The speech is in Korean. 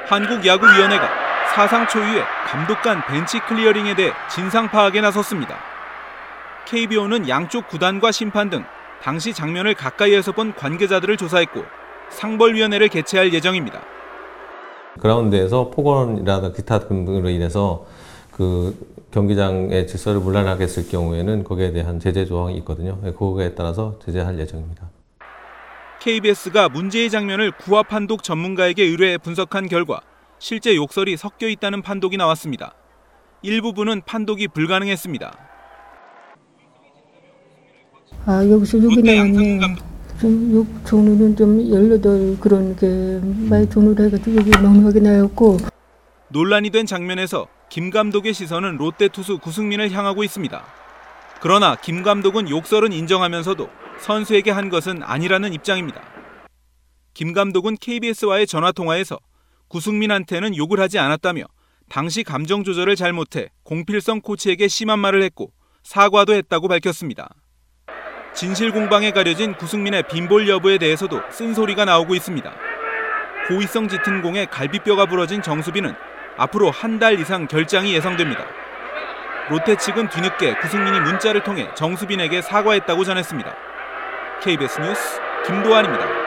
한국야구위원회가 사상 초유의 감독 간 벤치 클리어링에 대해 진상 파악에 나섰습니다. KBO는 양쪽 구단과 심판 등 당시 장면을 가까이에서 본 관계자들을 조사했고 상벌위원회를 개최할 예정입니다. 그라운드에서 폭언이라든가 기타 등으로 인해서 그 경기장의 질서를 문란하게 했을 경우에는 거기에 대한 제재 조항이 있거든요. 그거에 따라서 제재할 예정입니다. KBS가 문제의 장면을 구화 판독 전문가에게 의뢰해 분석한 결과 실제 욕설이 섞여 있다는 판독이 나왔습니다. 일부분은 판독이 불가능했습니다. 여기서 욕이 나왔네. 욕 종류는 좀 18 그런 게 많이 종류로 해가지고 욕이 넉넉하게 나왔고. 논란이 된 장면에서 김 감독의 시선은 롯데 투수 구승민을 향하고 있습니다. 그러나 김 감독은 욕설은 인정하면서도 선수에게 한 것은 아니라는 입장입니다. 김 감독은 KBS와의 전화통화에서 구승민한테는 욕을 하지 않았다며 당시 감정 조절을 잘못해 공필성 코치에게 심한 말을 했고 사과도 했다고 밝혔습니다. 진실 공방에 가려진 구승민의 빈볼 여부에 대해서도 쓴소리가 나오고 있습니다. 고의성 짙은 공에 갈비뼈가 부러진 정수빈은 앞으로 한 달 이상 결장이 예상됩니다. 롯데 측은 뒤늦게 구승민이 문자를 통해 정수빈에게 사과했다고 전했습니다. KBS 뉴스 김도환입니다.